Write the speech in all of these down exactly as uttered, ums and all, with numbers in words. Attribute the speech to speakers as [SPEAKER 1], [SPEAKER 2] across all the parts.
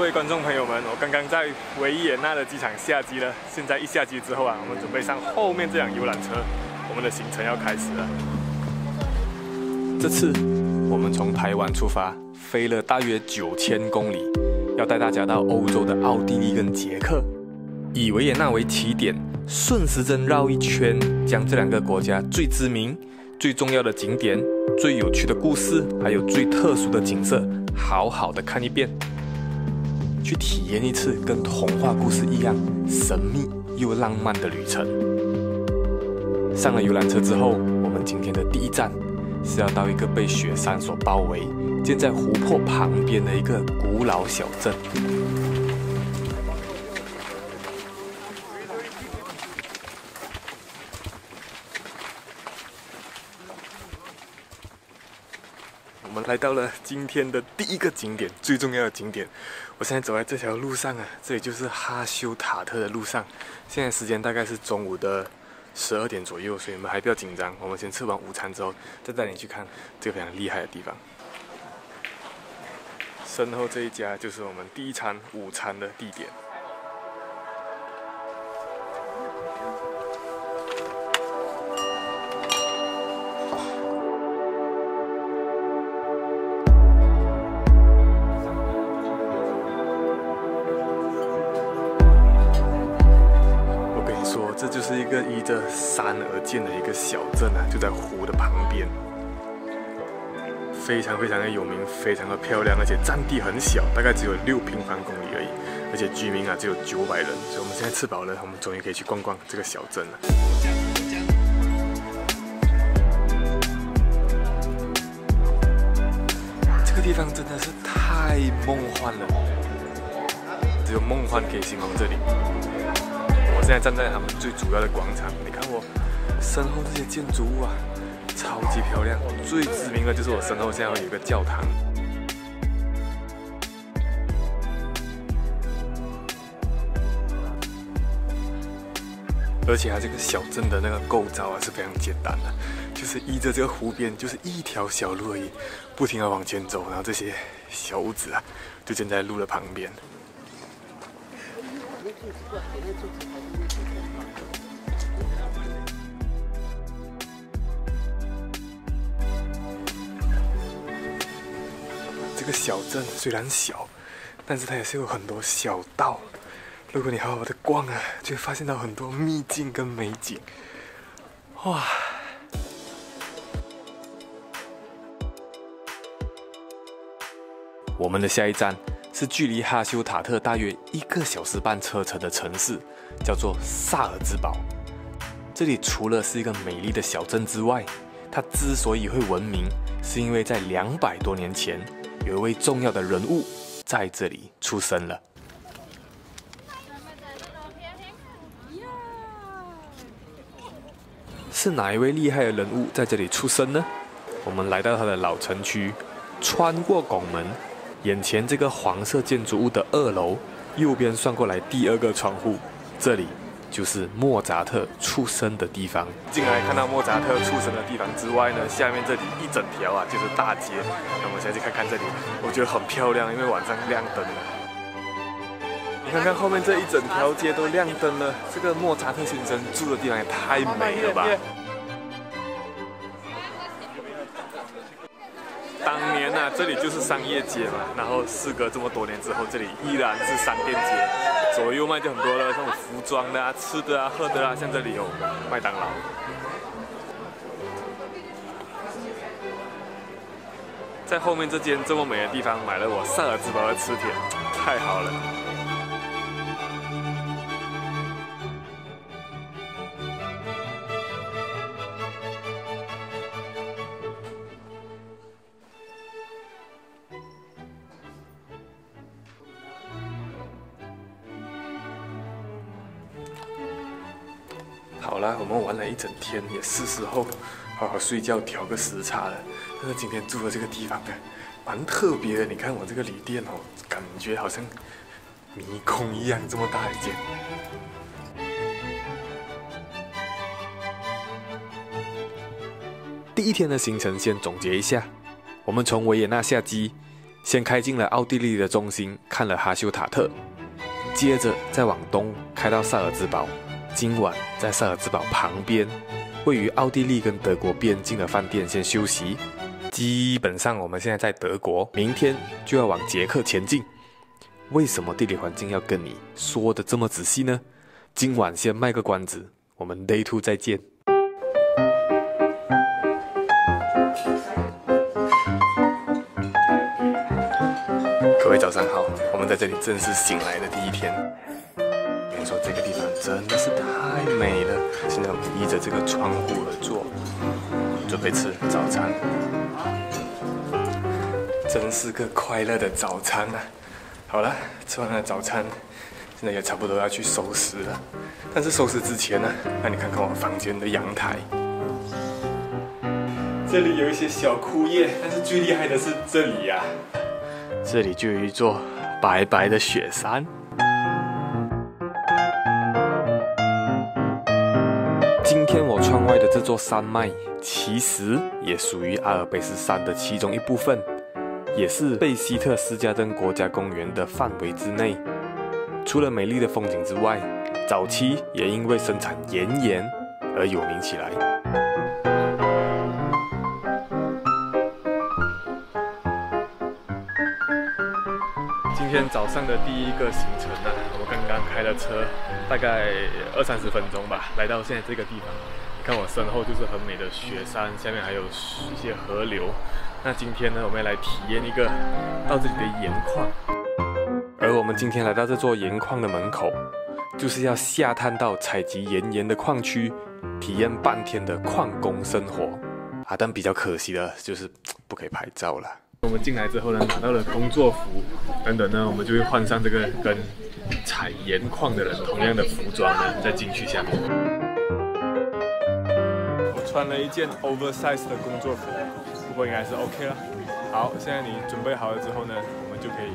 [SPEAKER 1] 位观众朋友们，我刚刚在维也纳的机场下机了。现在一下机之后啊，我们准备上后面这辆游览车，我们的行程要开始了。这次我们从台湾出发，飞了大约九千公里，要带大家到欧洲的奥地利跟捷克，以维也纳为起点，顺时针绕一圈，将这两个国家最知名、最重要的景点、最有趣的故事，还有最特殊的景色，好好的看一遍。去体验一次跟童话故事一样神秘又浪漫的旅程。上了游览车之后，我们今天的第一站是要到一个被雪山所包围、建在湖泊旁边的一个古老小镇。我们来到了今天的第一个景点，最重要的景点。我现在走在这条路上啊，这里就是哈修塔特的路上。现在时间大概是中午的十二点左右，所以我们还不要紧张。我们先吃完午餐之后，再带你去看这个非常厉害的地方。身后这一家就是我们第一餐午餐的地点。这就是一个依着山而建的一个小镇啊，就在湖的旁边，非常非常的有名，非常的漂亮，而且占地很小，大概只有六平方公里而已，而且居民啊只有九百人，所以我们现在吃饱了，我们终于可以去逛逛这个小镇了。这个地方真的是太梦幻了，只有梦幻可以形容这里。我现在站在他们最主要的广场，你看我身后这些建筑物啊，超级漂亮。最知名的就是我身后现在有一个教堂，而且它这个小镇的那个构造啊是非常简单的，就是依着这个湖边，就是一条小路而已，不停地往前走，然后这些小屋子啊就建在路的旁边。这个小镇虽然小，但是它也是有很多小道。如果你好好的逛啊，就会发现到很多秘境跟美景。哇！我们的下一站是距离哈修塔特大约一个小时半车程的城市，叫做萨尔兹堡。这里除了是一个美丽的小镇之外，它之所以会闻名，是因为在两百多年前，有一位重要的人物在这里出生了。是哪一位厉害的人物在这里出生呢？我们来到它的老城区，穿过拱门，眼前这个黄色建筑物的二楼，右边算过来第二个窗户，这里就是莫扎特出生的地方。进来看到莫扎特出生的地方之外呢，下面这里一整条啊就是大街。那我们现在去看看这里，我觉得很漂亮，因为晚上亮灯了。你看看后面这一整条街都亮灯了，这个莫扎特先生住的地方也太美了吧！当年啊，这里就是商业街嘛，然后事隔这么多年之后，这里依然是商店街，左右卖就很多的，像服装的啊、吃的啊、喝的啊，像这里有麦当劳。在后面这间这么美的地方买了我萨尔兹堡的磁铁，太好了。好啦，我们玩了一整天，也是时候好好睡觉，调个时差了。但是今天住的这个地方啊，蛮特别的。你看我这个旅店哦，感觉好像迷宫一样，这么大一间。第一天的行程先总结一下，我们从维也纳下机， 先开进了奥地利的中心，看了哈修塔特，接着再往东开到萨尔兹堡。今晚在萨尔兹堡旁边，位于奥地利跟德国边境的饭店先休息。基本上我们现在在德国，明天就要往捷克前进。为什么地理环境要跟你说的这么仔细呢？今晚先卖个关子，我们 Day Two 再见。各位早上好，我们在这里正式醒来的第一天。跟你说，这个地方真的是太美了。现在我们依着这个窗户而坐，准备吃早餐。真是个快乐的早餐啊！好了，吃完了早餐，现在也差不多要去收拾了。但是收拾之前呢，让你看看我房间的阳台。这里有一些小枯叶，但是最厉害的是这里呀、啊，这里就有一座白白的雪山。今天我窗外的这座山脉，其实也属于阿尔卑斯山的其中一部分。也是贝希特斯加登国家公园的范围之内。除了美丽的风景之外，早期也因为生产岩盐而有名起来。今天早上的第一个行程呢、啊，我刚刚开了车，大概二三十分钟吧，来到现在这个地方。你看我身后就是很美的雪山，下面还有一些河流。那今天呢，我们要来体验一个到这里的盐矿。而我们今天来到这座盐矿的门口，就是要下探到采集岩盐的矿区，体验半天的矿工生活啊！但比较可惜的就是不可以拍照了。我们进来之后呢，拿到了工作服，等等呢，我们就会换上这个跟采盐矿的人同样的服装呢，再进去下面。我穿了一件 oversize 的工作服。不过应该是 OK 了。好，现在你准备好了之后呢，我们就可以。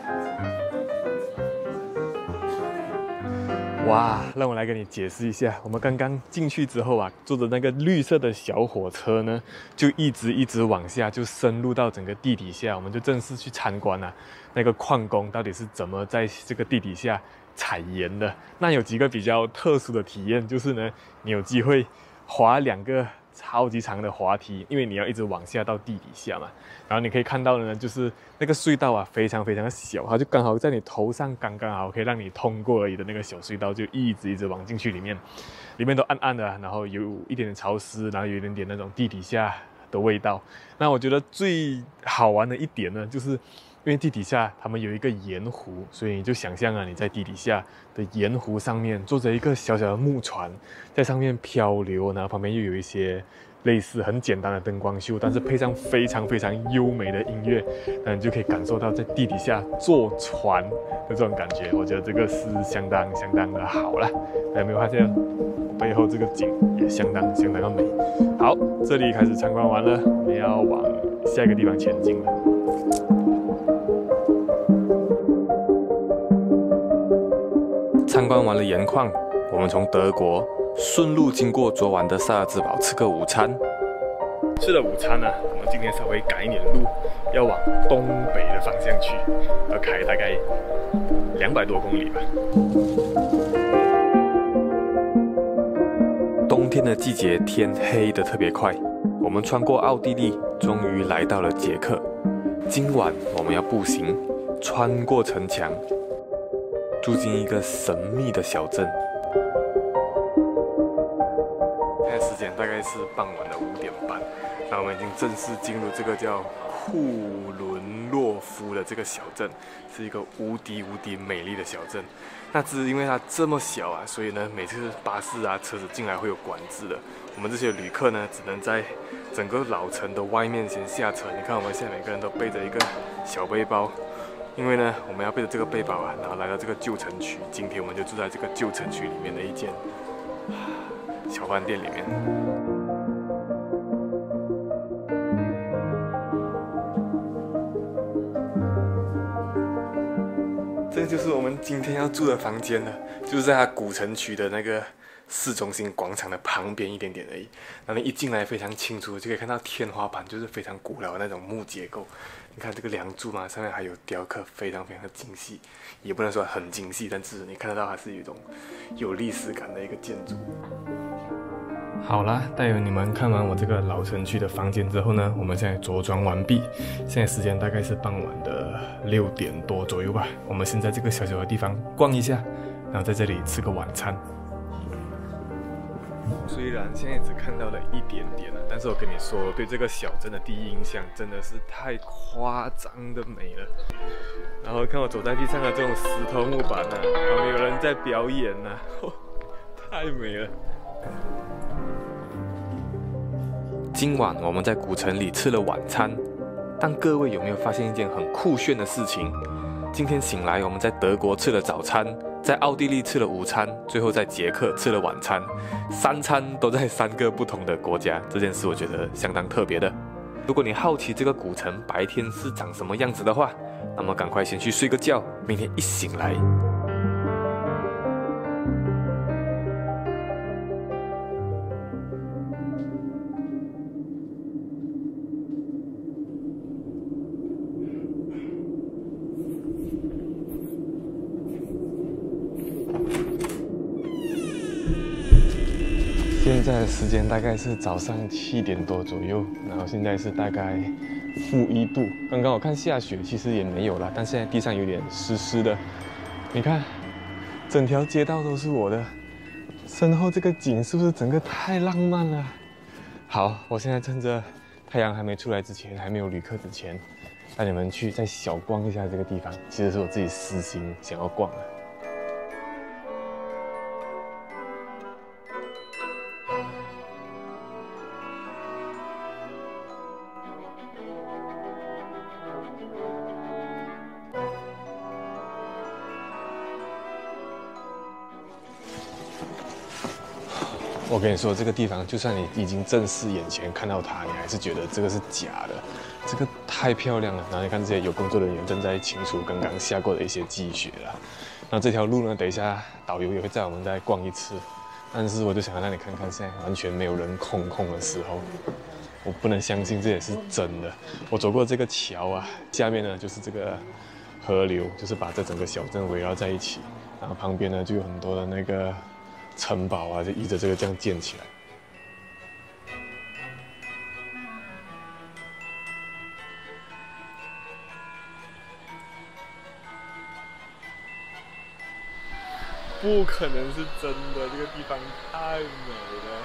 [SPEAKER 1] 哇，让我来给你解释一下，我们刚刚进去之后啊，坐的那个绿色的小火车呢，就一直一直往下，就深入到整个地底下，我们就正式去参观啊，那个矿工到底是怎么在这个地底下采盐的。那有几个比较特殊的体验，就是呢，你有机会滑两个超级长的滑梯，因为你要一直往下到地底下嘛。然后你可以看到的呢，就是那个隧道啊，非常非常的小，它就刚好在你头上，刚刚好可以让你通过而已的那个小隧道，就一直一直往进去里面，里面都暗暗的，然后有一点点潮湿，然后有一点点那种地底下的味道。那我觉得最好玩的一点呢，就是因为地底下他们有一个盐湖，所以你就想象啊，你在地底下的盐湖上面坐着一个小小的木船，在上面漂流，然后旁边又有一些类似很简单的灯光秀，但是配上非常非常优美的音乐，那你就可以感受到在地底下坐船的这种感觉。我觉得这个是相当相当的好了。有没有发现背后这个景也相当相当的美？好，这里开始参观完了，我们要往下一个地方前进了。参观完了盐矿，我们从德国顺路经过昨晚的萨尔兹堡吃个午餐。吃了午餐呢、啊，我们今天稍微赶一点路，要往东北的方向去，要开大概两百多公里吧。冬天的季节，天黑得特别快。我们穿过奥地利，终于来到了捷克。今晚我们要步行，穿过城墙，住进一个神秘的小镇。现在时间大概是傍晚的五点半，那我们已经正式进入这个叫库伦洛夫的这个小镇，是一个无敌无敌美丽的小镇。那只是因为它这么小啊，所以呢，每次巴士啊、车子进来会有管制的。我们这些旅客呢，只能在整个老城的外面先下车。你看，我们现在每个人都背着一个小背包。因为呢，我们要背着这个背包啊，然后来到这个旧城区。今天我们就住在这个旧城区里面的一间小饭店里面。这就是我们今天要住的房间了，就是在它古城区的那个市中心广场的旁边一点点而已。然后你一进来非常清楚，就可以看到天花板就是非常古老的那种木结构。你看这个梁柱嘛，上面还有雕刻，非常非常的精细，也不能说很精细，但是你看得到它是一种有历史感的一个建筑。好啦，待会你们看完我这个老城区的房间之后呢，我们现在着装完毕，现在时间大概是傍晚的六点多左右吧。我们先在这个小小的地方逛一下，然后在这里吃个晚餐。虽然现在只看到了一点点了，但是我跟你说，我对这个小镇的第一印象真的是太夸张的美了。然后看我走在地上的这种石头木板啊，旁边有人在表演啊，哦，太美了。今晚我们在古城里吃了晚餐，但各位有没有发现一件很酷炫的事情？今天醒来，我们在德国吃了早餐，在奥地利吃了午餐，最后在捷克吃了晚餐，三餐都在三个不同的国家。这件事我觉得相当特别的。如果你好奇这个古城白天是长什么样子的话，那么赶快先去睡个觉，明天一醒来。现在的时间大概是早上七点多左右，然后现在是大概负一度。刚刚我看下雪，其实也没有了，但现在地上有点湿湿的。你看，整条街道都是我的，身后这个景是不是整个太浪漫了？好，我现在趁着太阳还没出来之前，还没有旅客之前，带你们去再小逛一下这个地方。其实是我自己私心想要逛的。我跟你说，这个地方就算你已经正视眼前看到它，你还是觉得这个是假的。这个太漂亮了。然后你看这些有工作人员正在清除刚刚下过的一些积雪了。那这条路呢，等一下导游也会载我们再逛一次。但是我就想要让你看看现在完全没有人空空的时候，我不能相信这也是真的。我走过这个桥啊，下面呢就是这个河流，就是把这整个小镇围绕在一起。然后旁边呢就有很多的那个城堡啊，就依着这个这样建起来。不可能是真的，这个地方太美了。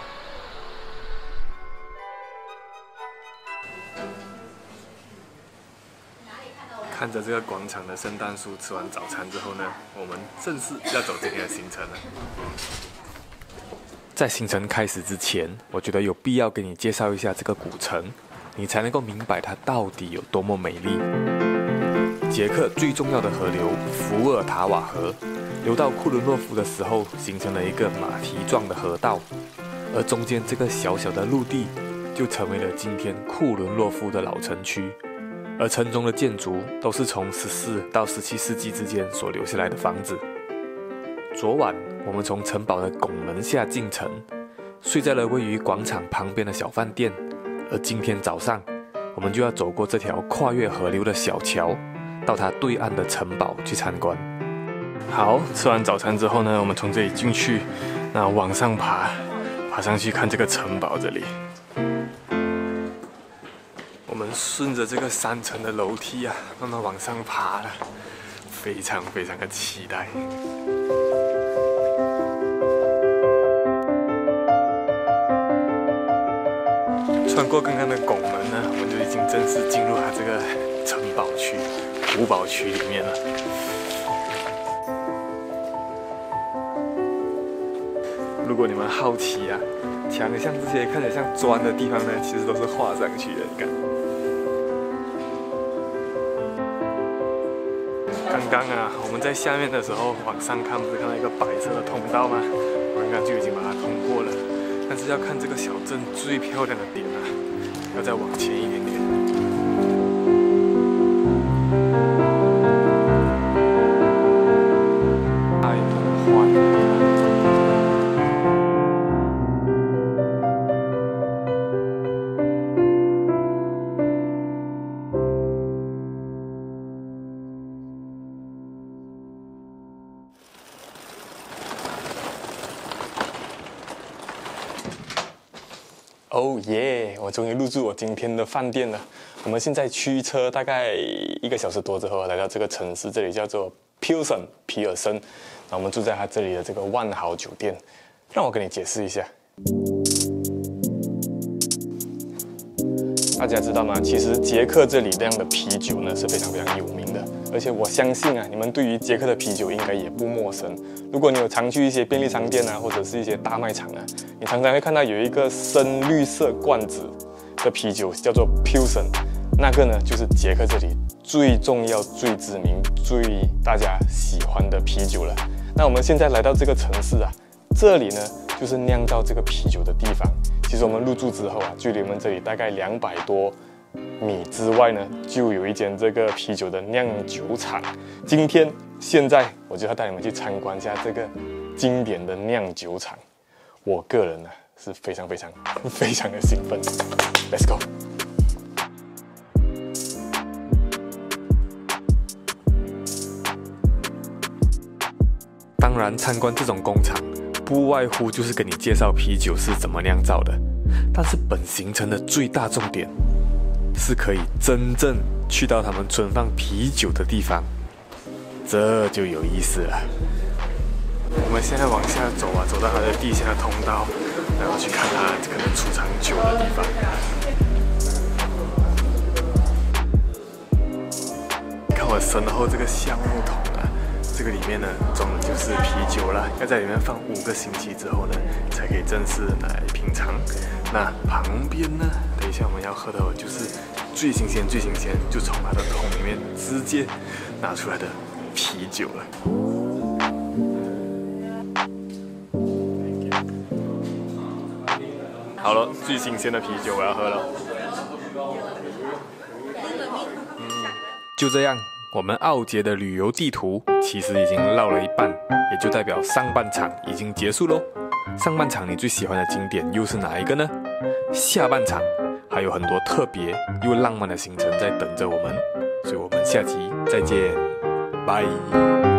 [SPEAKER 1] 看着这个广场的圣诞树，吃完早餐之后呢，我们正式要走今天的行程了。在行程开始之前，我觉得有必要给你介绍一下这个古城，你才能够明白它到底有多么美丽。捷克最重要的河流伏尔塔瓦河，流到库伦洛夫的时候，形成了一个马蹄状的河道，而中间这个小小的陆地，就成为了今天库伦洛夫的老城区。而城中的建筑都是从十四到十七世纪之间所留下来的房子。昨晚我们从城堡的拱门下进城，睡在了位于广场旁边的小饭店。而今天早上，我们就要走过这条跨越河流的小桥，到它对岸的城堡去参观。好，吃完早餐之后呢，我们从这里进去，那往上爬，爬上去看这个城堡这里。我们顺着这个三层的楼梯啊，慢慢往上爬了，非常非常的期待。穿过刚刚的拱门呢，我们就已经正式进入它这个城堡区、古堡区里面了。如果你们好奇啊，墙像这些看起来像砖的地方呢，其实都是画上去的，你看。刚刚啊，我们在下面的时候往上看，不是看到一个白色的通道吗？我刚刚就已经把它通过了。但是要看这个小镇最漂亮的点啊，要再往前一点点。太梦幻了！
[SPEAKER 2] 哦耶！我终于入住我今天的饭店了。我们现在驱车大概一个小时多之后来到这个城市，这里叫做 Pilsen 皮尔森。那我们住在它这里的这个万豪酒店。让我跟你解释一下。大家知道吗？其实捷克这里这样的啤酒呢是非常非常有名的，而且我相信啊，你们对于捷克的啤酒应该也不陌生。如果你有常去一些便利商店啊，或者是一些大卖场啊，你常常会看到有一个深绿色罐子的啤酒，叫做 Pilsen， 那个呢就是捷克这里最重要、最知名、最大家喜欢的啤酒了。那我们现在来到这个城市啊，这里呢就是酿造这个啤酒的地方。其实我们入住之后啊，距离我们这里大概两百多米之外呢，就有一间这个啤酒的酿酒厂。今天现在我就要带你们去参观一下这个经典的酿酒厂。我个人呢是非常非常非常的兴奋。Let's go！
[SPEAKER 1] 当然，参观这种工厂，不外乎就是跟你介绍啤酒是怎么酿造的。但是本行程的最大重点，是可以真正去到他们存放啤酒的地方，这就有意思了。我们现在往下走啊，走到它的地下通道，然后去看它可能储藏酒的地方。看我身后这个橡木桶啊，这个里面呢装的就是啤酒啦，要在里面放五个星期之后呢，才可以正式来品尝。那旁边呢，等一下我们要喝的就是最新鲜、最新鲜，就从它的桶里面直接拿出来的啤酒了。好了，最新鲜的啤酒我要喝了。嗯，就这样。我们奥捷的旅游地图其实已经绕了一半，也就代表上半场已经结束喽。上半场你最喜欢的景点又是哪一个呢？下半场还有很多特别又浪漫的行程在等着我们，所以我们下集再见，拜。